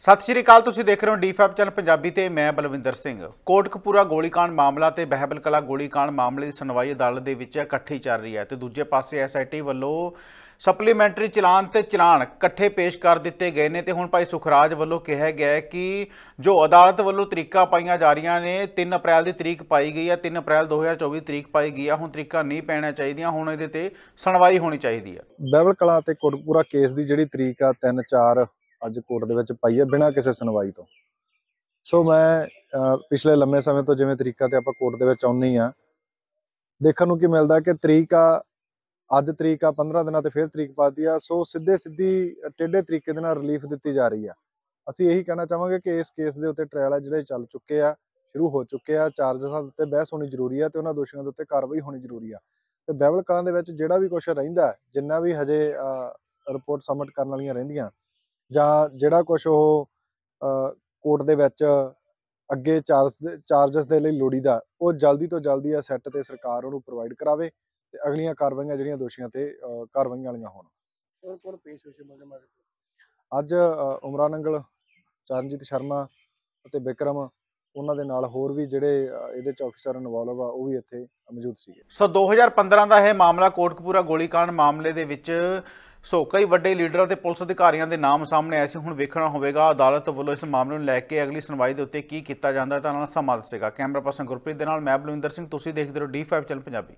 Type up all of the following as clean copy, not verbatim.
सत श्री अकाल, तुसीं देख रहे हो D5 चैनल पंजाबी ते मैं बलविंदर सिंह। कोटकपूरा गोलीकांड मामला ते बहबल कला गोलीकांड मामले की सुनवाई अदालत दे विच इकट्ठी चल रही है ते दूजे पासे SIT ਵੱਲੋਂ सप्लीमेंटरी चलान ते चलान इकट्ठे पेश कर दिते गए ने ते हुण भाई सुखराज ਵੱਲੋਂ कहा गया है कि जो अदालत ਵੱਲੋਂ तरीका पाईयां जा रही ने 3 अप्रैल की तरीक पाई गई है, 3 अप्रैल 2024 तरीक पाई गई है, हुण तरीका नहीं पैना चाहिए, हुण इहदे ते सुनवाई होनी चाहिए है। बहबल कला ते कोटकपूरा केस की जिहड़ी तरीक आ 3-4 ਅੱਜ कोर्ट ਦੇ ਵਿੱਚ ਪਾਈ ਹੈ ਬਿਨਾਂ ਕਿਸੇ ਸੁਣਵਾਈ ਤੋਂ। ਸੋ ਮੈਂ ਪਿਛਲੇ ਲੰਮੇ ਸਮੇਂ ਤੋਂ ਜਿਵੇਂ ਤਰੀਕਾ ਤੇ ਆਪਾਂ ਕੋਰਟ ਦੇ ਵਿੱਚ ਆਉਂਦੇ ਆ ਦੇਖਣ ਨੂੰ ਕੀ ਮਿਲਦਾ ਕਿ ਤਰੀਕ ਆ ਅੱਜ ਤਰੀਕ ਆ 15 ਦਿਨਾਂ ਤੇ ਫਿਰ ਤਰੀਕ ਪਾਤੀ ਆ। ਸੋ ਸਿੱਧੀ ਟੇਢੇ ਤਰੀਕੇ ਦੇ ਨਾਲ ਰਿਲੀਫ ਦਿੱਤੀ ਜਾ ਰਹੀ ਆ। ਅਸੀਂ ਇਹੀ ਕਹਿਣਾ ਚਾਹਾਂਗੇ ਕਿ ਇਸ ਕੇਸ ਦੇ ਉੱਤੇ ਟ੍ਰਾਇਲ ਆ ਜਿਹੜੇ ਚੱਲ ਚੁੱਕੇ ਆ, ਸ਼ੁਰੂ ਹੋ ਚੁੱਕੇ ਆ, ਚਾਰਜਸਾਂ ਉੱਤੇ ਬਹਿਸ ਹੋਣੀ ਜ਼ਰੂਰੀ ਆ ਤੇ ਉਹਨਾਂ ਦੋਸ਼ੀਆਂ ਦੇ ਉੱਤੇ ਕਾਰਵਾਈ ਹੋਣੀ ਜ਼ਰੂਰੀ ਆ। ਤੇ ਬਹਿਬਲ ਕਲਾਂ ਦੇ ਵਿੱਚ ਜਿਹੜਾ ਵੀ ਕੁਝ ਰਹਿੰਦਾ, ਜਿੰਨਾ ਵੀ ਹਜੇ ਰਿਪੋਰਟ ਸਬਮਿਟ ਕਰਨ ਵਾਲੀਆਂ ਰਹਿੰਦੀਆਂ ਜਾਂ ਜਿਹੜਾ ਕੁਛ ਉਹ ਕੋਰਟ ਦੇ ਵਿੱਚ ਅੱਗੇ ਚਾਰਜਸ ਦੇ ਲਈ ਲੋੜੀਦਾ ਉਹ ਜਲਦੀ ਤੋਂ ਜਲਦੀ ਆ ਸੈੱਟ ਤੇ ਸਰਕਾਰ ਉਹਨੂੰ ਪ੍ਰੋਵਾਈਡ ਕਰਾਵੇ ਤੇ ਅਗਲੀਆਂ ਕਾਰਵਾਈਆਂ ਜਿਹੜੀਆਂ ਦੋਸ਼ੀਆਂ ਤੇ ਕਾਰਵਾਈਆਂ ਵਾਲੀਆਂ ਹੋਣ। ਕੌਣ ਪੇਸ਼ ਹੋਏ ਅੱਜ ਉਮਰਾ ਨੰਗਲ, ਚਰਨਜੀਤ ਸ਼ਰਮਾ ਅਤੇ ਵਿਕਰਮ, ਉਹਨਾਂ ਦੇ ਨਾਲ ਹੋਰ ਵੀ ਜਿਹੜੇ ਇਹਦੇ 'ਚ ਅਫਸਰ ਇਨਵੋਲਵ ਆ ਉਹ ਵੀ ਇੱਥੇ ਮੌਜੂਦ ਸੀਗੇ। ਸੋ 2015 ਦਾ ਇਹ ਮਾਮਲਾ ਕੋਟਕਪੂਰਾ ਗੋਲੀकांड ਮਾਮਲੇ ਦੇ ਵਿੱਚ ਸੋ ਕਈ ਵੱਡੇ ਲੀਡਰਾਂ ਤੇ ਪੁਲਿਸ ਅਧਿਕਾਰੀਆਂ ਦੇ ਨਾਮ ਸਾਹਮਣੇ ਆਏ ਸੀ। ਹੁਣ ਵੇਖਣਾ ਹੋਵੇਗਾ ਅਦਾਲਤ ਵੱਲੋਂ ਇਸ ਮਾਮਲੇ ਨੂੰ ਲੈ ਕੇ ਅਗਲੀ ਸੁਣਵਾਈ ਦੇ ਉੱਤੇ ਕੀ ਕੀਤਾ ਜਾਂਦਾ ਤਾਂ ਨਾਲ ਸਮਾਂ ਦੱਸੇਗਾ। ਕੈਮਰਾ ਪਰਸਨ ਗੁਰਪ੍ਰੀਤ ਦੇ ਨਾਲ ਮੈਂ ਬਲਵਿੰਦਰ ਸਿੰਘ, ਤੁਸੀਂ ਦੇਖਦੇ ਰਹੋ D5 ਚੈਨਲ ਪੰਜਾਬੀ।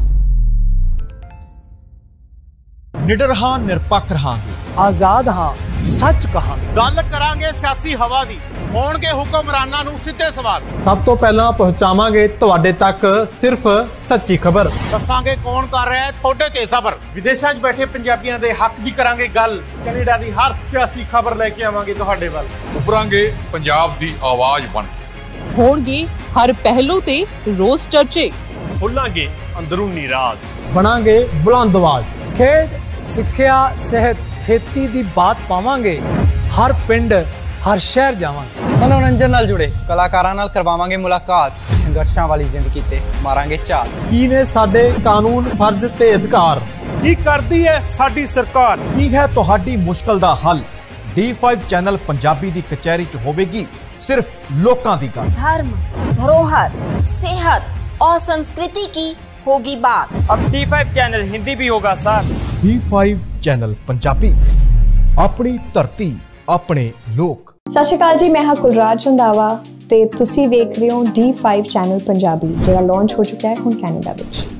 निडर हाँ, निरपक्ष रहांगे, आजाद हाँ, सच कहांगे, गल करांगे सियासी हवा दी, होणगे हुक्मरानां नूं सीधे सवाल, सब तो पहला पहुंचावांगे तुहाडे तक सिर्फ सच्ची खबर, दसांगे कौन कर रहा है थोड़े ते सबर, विदेशां 'च बैठे पंजाबियां दे हक दी करांगे गल, कनेडा दी हर सियासी खबर लेके आवांगे तुहाडे वल, उभरांगे पंजाब दी आवाज बन के, होणगे हर पहलू ते रोज चर्चे, खुलांगे अंदरूनी राज, बनांगे बुलंद आवाज, खेड सिक्ख्या सेहत खेती दी बात पावांगे, हर पिंड हर शहर जावांगे, मनोरंजन नाल जुड़े कलाकारां नाल करवावांगे मुलाकात, संघर्षां वाली जिंदगी ते मारांगे चाल, की ने साडे कानून फर्ज ते अधिकार, की करदी है साडी सरकार, की है तुहाडी मुश्किल दा हल। D5 चैनल पंजाबी दी कचहरी च होवेगी सिर्फ लोकां दी गल। धर्म, धरोहर, सेहत और संस्कृति की होगी बात। अब D5 चैनल हिंदी भी होगा सर। D5 चैनल पंजाबी, अपनी धरती अपने लोक। सत श्री अकाल जी, मैं हाँ कुलराज रंधावा ते तुसी देख रहे हो D5 चैनल पंजाबी, जो लॉन्च हो चुका है हुण कैनेडा विच।